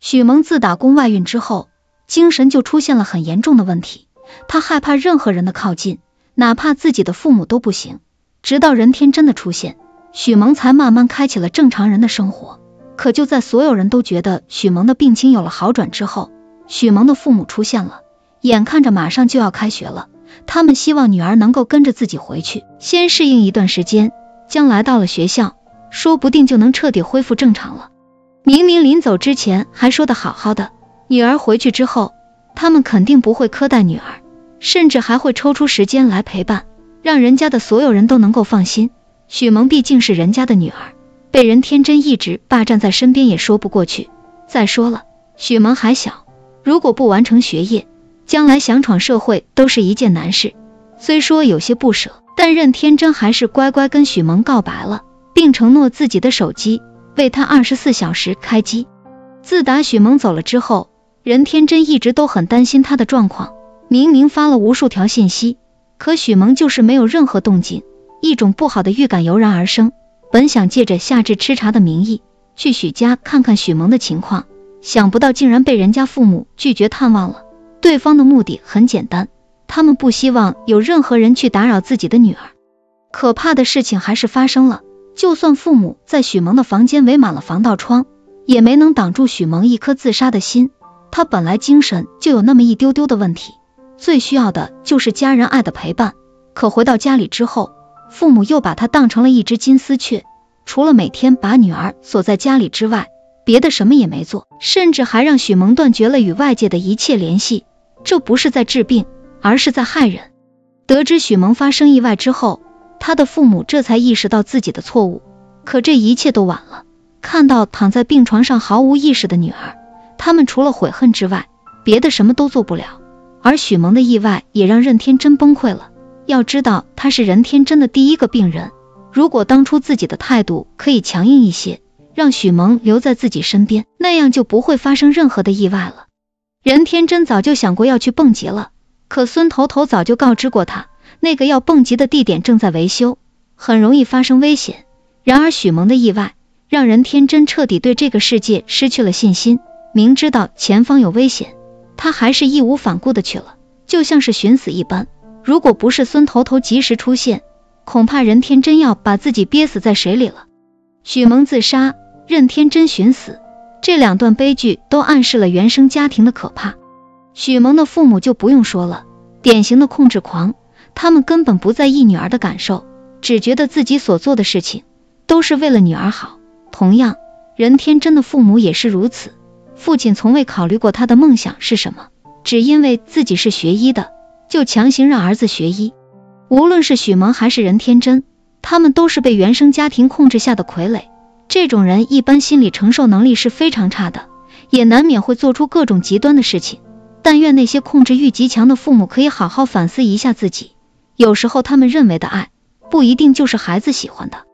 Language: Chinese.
许萌自打宫外孕之后，精神就出现了很严重的问题，她害怕任何人的靠近，哪怕自己的父母都不行。直到任天真的出现，许萌才慢慢开启了正常人的生活。可就在所有人都觉得许萌的病情有了好转之后，许萌的父母出现了，眼看着马上就要开学了，他们希望女儿能够跟着自己回去，先适应一段时间，将来到了学校，说不定就能彻底恢复正常了。明明临走之前还说得好好的，女儿回去之后，他们肯定不会苛待女儿，甚至还会抽出时间来陪伴，让人家的所有人都能够放心。许萌毕竟是人家的女儿，被任天真一直霸占在身边也说不过去。再说了，许萌还小，如果不完成学业，将来想闯社会都是一件难事。虽说有些不舍，但任天真还是乖乖跟许萌告白了，并承诺自己的手机为她24小时开机。自打许萌走了之后，任天真一直都很担心她的状况，明明发了无数条信息，可许萌就是没有任何动静。一种不好的预感油然而生，本想借着夏至吃茶的名义去许家看看许萌的情况，想不到竟然被人家父母拒绝探望了。对方的目的很简单，他们不希望有任何人去打扰自己的女儿。可怕的事情还是发生了，就算父母在许萌的房间围满了防盗窗，也没能挡住许萌一颗自杀的心。她本来精神就有那么一丢丢的问题，最需要的就是家人爱的陪伴。可回到家里之后，父母又把她当成了一只金丝雀，除了每天把女儿锁在家里之外，别的什么也没做，甚至还让许萌断绝了与外界的一切联系。这不是在治病，而是在害人。得知许萌发生意外之后，她的父母这才意识到自己的错误，可这一切都晚了。看到躺在病床上毫无意识的女儿，他们除了悔恨之外，别的什么都做不了。而许萌的意外也让任天真崩溃了。要知道她是任天真的第一个病人，如果当初自己的态度可以强硬一些，让许萌留在自己身边，那样就不会发生任何的意外了。任天真早就想过要去蹦极了，可孙头头早就告知过他，那个要蹦极的地点正在维修，很容易发生危险。然而许萌的意外让任天真彻底对这个世界失去了信心，明知道前方有危险，他还是义无反顾的去了，就像是寻死一般。如果不是孙头头及时出现，恐怕任天真要把自己憋死在水里了。许萌自杀，任天真寻死，这两段悲剧都暗示了原生家庭的可怕。许萌的父母就不用说了，典型的控制狂，他们根本不在意女儿的感受，只觉得自己所做的事情都是为了女儿好。同样，任天真的父母也是如此，父亲从未考虑过他的梦想是什么，只因为自己是学医的，就强行让儿子学医。无论是许萌还是任天真，他们都是被原生家庭控制下的傀儡。这种人一般心理承受能力是非常差的，也难免会做出各种极端的事情。但愿那些控制欲极强的父母可以好好反思一下自己，有时候他们认为的爱，不一定就是孩子喜欢的。